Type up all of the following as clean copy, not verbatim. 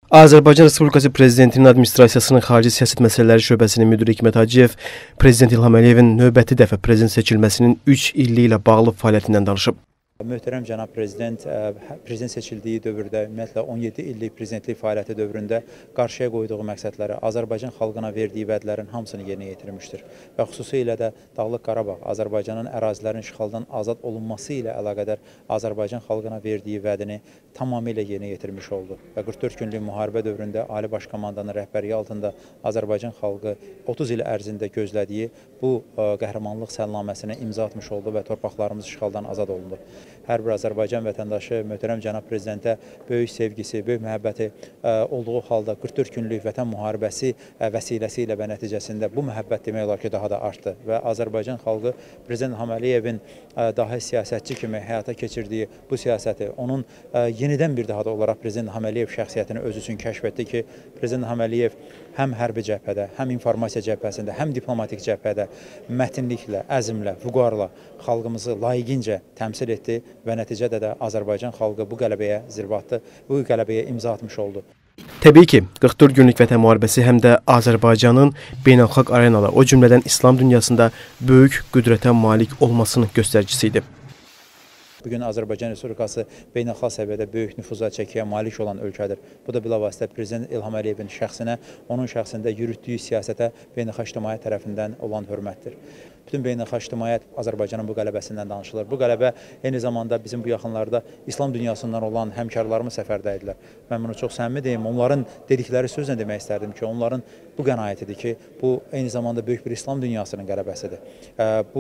Azərbaycan Respublikası Prezidentinin Administrasiyasının Xarici Siyasət Məsələləri Şöbəsinin müdiri Hikmət Hacıyev, Prezident İlham Əliyevin növbəti dəfə prezident seçilməsinin 3 illiyi ilə bağlı fəaliyyətindən danışıb. Möhtərəm cənab prezident, prezident seçildiyi dövrdə, ümumiyyətlə 17 illik prezidentlik fəaliyyəti dövründə qarşıya qoyduğu məqsədləri, Azərbaycan xalqına verdiyi vədlərin hamısını yerinə yetirmişdir. Və xüsusilə də Dağlıq Qarabağ, Azərbaycanın ərazilərin işğaldan azad olunması ilə əlaqədar Azərbaycan xalqına verdiyi vədini tamamilə yerinə yetirmiş oldu. Və 44 günlük müharibə dövründə Ali Baş Komandanın rəhbərliyi altında Azərbaycan xalqı 30 il ərzində gözlədiyi bu qəhrəmanlıq səlnaməsinə imza atmış oldu və torpaqlarımız işğaldan azad olundu. Hər bir Azərbaycan vətəndaşı möhtərəm cənab prezidentə böyük sevgisi, böyük məhəbbəti olduğu halda 44 günlük vətən müharibəsi vəsiləsi ilə və nəticəsində bu məhəbbət demək olar ki, daha da artdı və Azərbaycan xalqı prezident İlham Əliyevin dahi siyasətçi kimi həyata keçirdiyi bu siyasəti, onun yenidən bir daha da olaraq prezident İlham Əliyev şəxsiyyətini öz üçün kəşf etdi ki, prezident İlham Əliyev həm hərbi cəbhədə, həm informasiya cəbhəsində, həm diplomatik cəbhədə mətinliklə, əzmlə, vüqarla xalqımızı layiqincə təmsil etdi və nəticədə də Azərbaycan xalqı bu qələbəyə zirvə atdı, bu qələbəyə imza atmış oldu. Təbii ki, 44 günlük vətən müharibəsi həm də Azərbaycanın beynəlxalq arenada, o cümlədən İslam dünyasında böyük qüdrətə malik olmasının göstəricisi idi. Bugün Azərbaycan Respublikası beynəlxalq səviyyədə böyük nüfuza, çəkiyə malik olan ölkədir. Bu da bilavasitə prezident İlham Əliyevin şəxsinə, onun şəxsində yürütdüyü siyasətə beynəlxalq ictimaiyyət tərəfindən olan hörmətdir. Bütün beynəlxalq ictimaiyyət Azərbaycanın bu qələbəsindən danışılır. Bu qələbə eyni zamanda bizim bu yaxınlarda İslam dünyasından olan həmkarlarımız səfərdə idilər. Mən bunu çox səmimi deyim, onların dedikləri sözlə demək istərdim ki, onların bu qənaətidir ki, bu eyni zamanda böyük bir İslam dünyasının qələbəsidir. Bu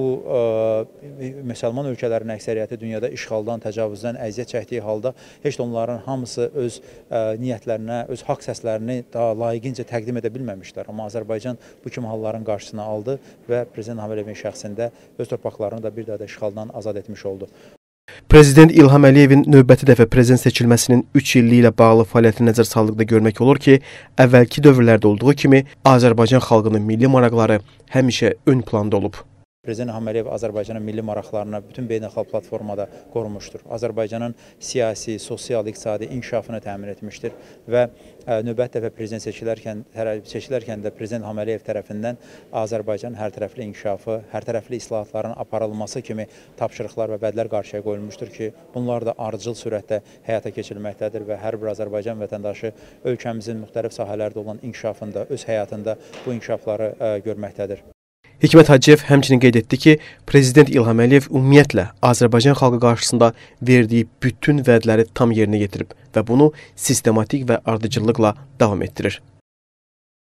müsəlman ölkələrin əksəriyyəti dünyada işğaldan, təcavüzdən əziyyət çəkdiyi halda heç də onların hamısı öz niyyətlərinə, öz haqq səslərini daha layiqincə təqdim edə bilməmişlər. Amma Azərbaycan bu kimi halların qarşısını aldı və prezident İlham Əliyevin şəxsində öz torpaqlarını da bir daha da işğaldan azad etmiş oldu. Prezident İlham Əliyevin növbəti dəfə prezident seçilməsinin 3 illiyi ilə bağlı fəaliyyətini nəzər saldıqda görmək olur ki, əvvəlki dövrlərdə olduğu kimi Azərbaycan xalqının milli maraqları həmişə ön planda olub. Prezident İlham Əliyev Azərbaycanın milli maraqlarını bütün beynəlxalq platformada qorumuşdur. Azərbaycanın siyasi, sosial, iqtisadi inkişafını təmin etmişdir və növbəti dəfə prezident seçilərkən də prezident İlham Əliyev tərəfindən Azərbaycanın hərtərəfli inkişafı, hərtərəfli islahatların aparılması kimi tapşırıqlar və vədlər qarşıya qoyulmuşdur ki, bunlar da ardıcıl sürətdə həyata keçirilməkdədir və hər bir Azərbaycan vətəndaşı ölkəmizin müxtəlif sahələrdə olan inkişafında, öz həyatında bu inkişafları görməkdədir. Hikmət Hacıyev həmçinin qeyd etdi ki, Prezident İlham Əliyev ümumiyyətlə Azərbaycan xalqı qarşısında verdiyi bütün vədləri tam yerinə yetirib və bunu sistematik və ardıcıllıqla davam etdirir.